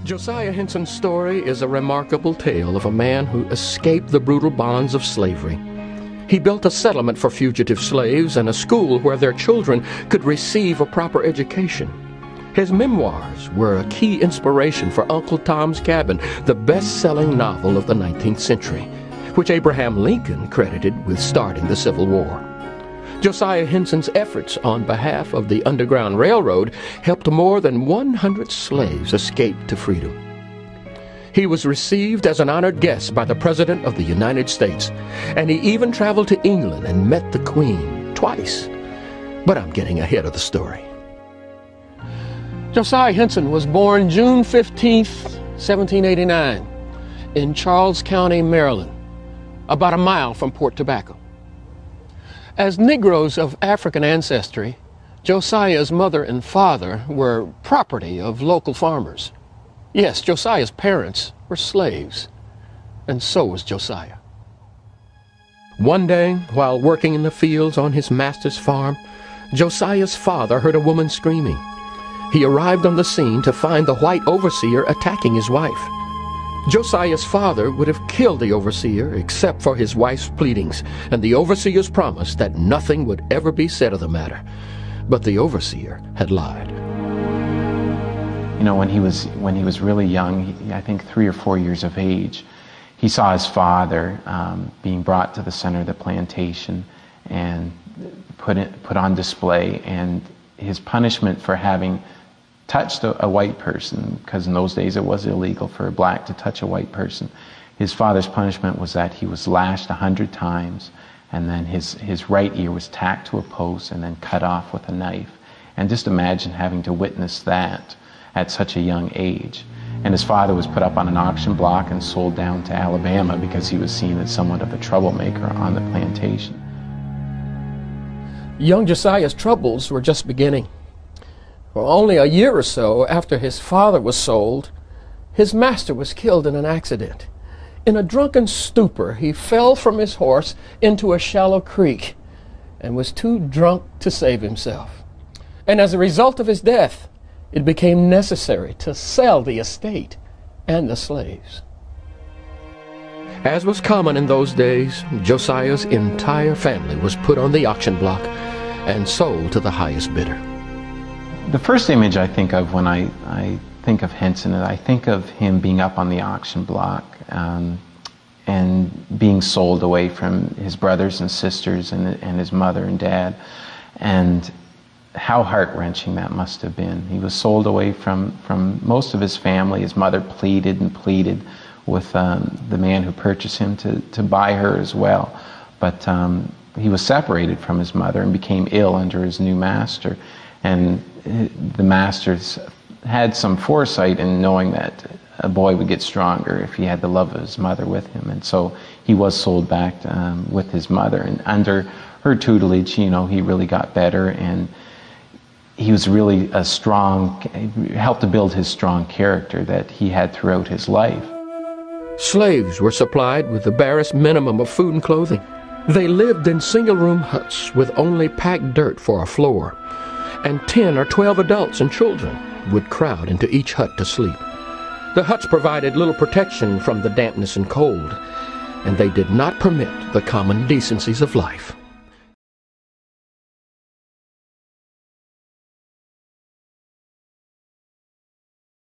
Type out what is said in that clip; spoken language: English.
Josiah Henson's story is a remarkable tale of a man who escaped the brutal bonds of slavery. He built a settlement for fugitive slaves and a school where their children could receive a proper education. His memoirs were a key inspiration for Uncle Tom's Cabin, the best-selling novel of the 19th century, which Abraham Lincoln credited with starting the Civil War. Josiah Henson's efforts on behalf of the Underground Railroad helped more than 100 slaves escape to freedom. He was received as an honored guest by the President of the United States, and he even traveled to England and met the Queen twice. But I'm getting ahead of the story. Josiah Henson was born June 15th, 1789, in Charles County, Maryland, about a mile from Port Tobacco. As Negroes of African ancestry, Josiah's mother and father were property of local farmers. Yes, Josiah's parents were slaves, and so was Josiah. One day, while working in the fields on his master's farm, Josiah's father heard a woman screaming. He arrived on the scene to find the white overseer attacking his wife. Josiah's father would have killed the overseer except for his wife's pleadings, and the overseer's promise that nothing would ever be said of the matter. But the overseer had lied. You know, when he was really young, I think 3 or 4 years of age, he saw his father being brought to the center of the plantation and put on display, and his punishment for having touched a white person, because in those days it was illegal for a black to touch a white person. His father's punishment was that he was lashed 100 times, and then his right ear was tacked to a post and then cut off with a knife. And just imagine having to witness that at such a young age. And his father was put up on an auction block and sold down to Alabama because he was seen as somewhat of a troublemaker on the plantation. Young Josiah's troubles were just beginning. Well, only a year or so after his father was sold, his master was killed in an accident. In a drunken stupor, he fell from his horse into a shallow creek and was too drunk to save himself. And as a result of his death, it became necessary to sell the estate and the slaves. As was common in those days, Josiah's entire family was put on the auction block and sold to the highest bidder. The first image I think of when I think of Henson, I think of him being up on the auction block and being sold away from his brothers and sisters and his mother and dad, and how heart-wrenching that must have been. He was sold away from most of his family. His mother pleaded and pleaded with the man who purchased him to buy her as well, but he was separated from his mother and became ill under his new master. And the masters had some foresight in knowing that a boy would get stronger if he had the love of his mother with him. And so he was sold back with his mother. And under her tutelage, you know, he really got better, and he was really helped to build his strong character that he had throughout his life. Slaves were supplied with the barest minimum of food and clothing. They lived in single-room huts with only packed dirt for a floor, and 10 or 12 adults and children would crowd into each hut to sleep. The huts provided little protection from the dampness and cold, and they did not permit the common decencies of life.